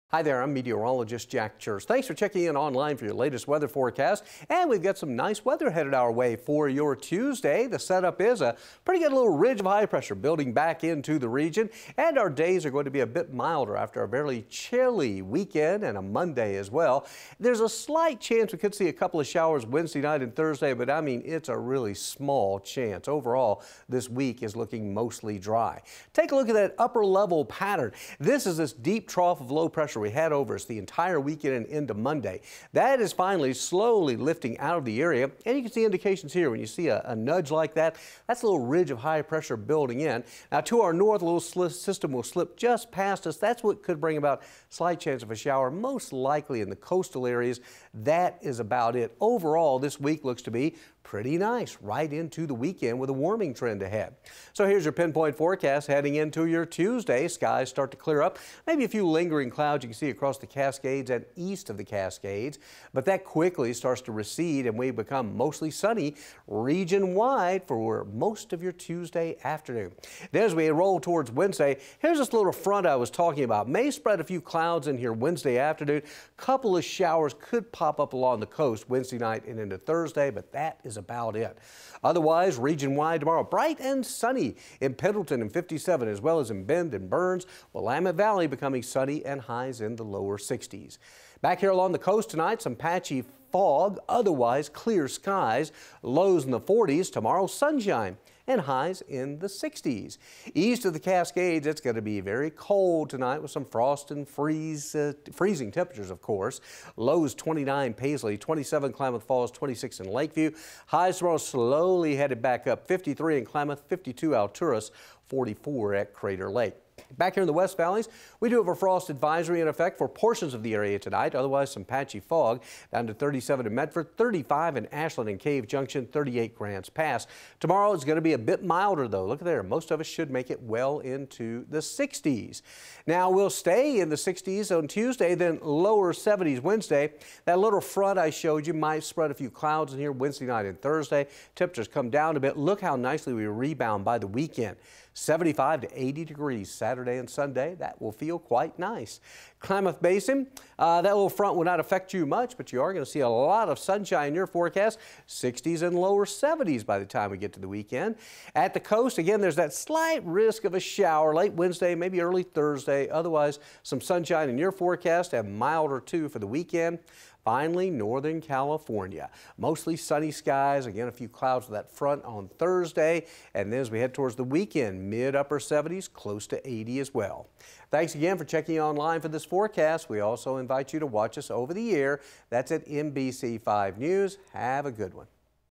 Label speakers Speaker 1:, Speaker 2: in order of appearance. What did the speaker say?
Speaker 1: Hi there, I'm meteorologist Jack Church. Thanks for checking in online for your latest weather forecast. And we've got some nice weather headed our way for your Tuesday. The setup is a pretty good little ridge of high pressure building back into the region. And our days are going to be a bit milder after a fairly chilly weekend and a Monday as well. There's a slight chance we could see a couple of showers Wednesday night and Thursday, but I mean, it's a really small chance. Overall, this week is looking mostly dry. Take a look at that upper level pattern. This is this deep trough of low pressure we had over us the entire weekend and into Monday. That is finally slowly lifting out of the area, and you can see indications here. When you see a nudge like that, that's a little ridge of high pressure building in. Now to our north, a little system will slip just past us. That's what could bring about slight chance of a shower, most likely in the coastal areas. That is about it. Overall, this week looks to be pretty nice right into the weekend with a warming trend ahead. So here's your pinpoint forecast heading into your Tuesday. Skies start to clear up. Maybe a few lingering clouds you can see across the Cascades and east of the Cascades, but that quickly starts to recede and we become mostly sunny region-wide for most of your Tuesday afternoon. Then as we roll towards Wednesday, here's this little front I was talking about. May spread a few clouds in here Wednesday afternoon. Couple of showers could pop up along the coast Wednesday night and into Thursday, but that is about it. Otherwise, region-wide tomorrow, bright and sunny in Pendleton and 57, as well as in Bend and Burns. Willamette Valley becoming sunny and highs in the lower 60s. Back here along the coast tonight, some patchy fog, otherwise clear skies. Lows in the 40s, tomorrow sunshine and highs in the 60s. East of the Cascades, it's going to be very cold tonight with some frost and freezing temperatures, of course. Lows 29 Paisley, 27 Klamath Falls, 26 in Lakeview. Highs tomorrow slowly headed back up, 53 in Klamath, 52 Alturas, 44 at Crater Lake. Back here in the West Valleys, we do have a frost advisory in effect for portions of the area tonight. Otherwise, some patchy fog down to 37 in Medford, 35 in Ashland and Cave Junction, 38 Grants Pass. Tomorrow is going to be a bit milder, though. Look there. Most of us should make it well into the 60s. Now, we'll stay in the 60s on Tuesday, then lower 70s Wednesday. That little front I showed you might spread a few clouds in here Wednesday night and Thursday. Temperatures come down a bit. Look how nicely we rebound by the weekend. 75 to 80 degrees Saturday and Sunday. That will feel quite nice. Klamath Basin, that little front will not affect you much, but you are going to see a lot of sunshine in your forecast. 60s and lower 70s by the time we get to the weekend. At the coast, again, there's that slight risk of a shower late Wednesday, maybe early Thursday. Otherwise, some sunshine in your forecast and milder too for the weekend. Finally, Northern California. Mostly sunny skies. Again, a few clouds with that front on Thursday. And then as we head towards the weekend, mid-upper 70s, close to 80 as well. Thanks again for checking online for this forecast. We also invite you to watch us over the air. That's at NBC5 News. Have a good one.